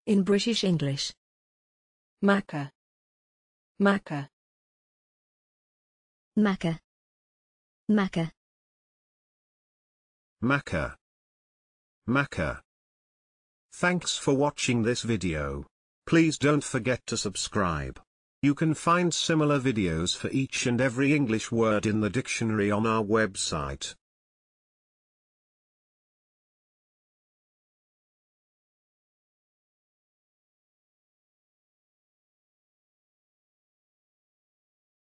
In British English. Makkah. Makkah. Makkah. Makkah. Makkah. Makkah. Thanks for watching this video. Please don't forget to subscribe. You can find similar videos for each and every English word in the dictionary on our website.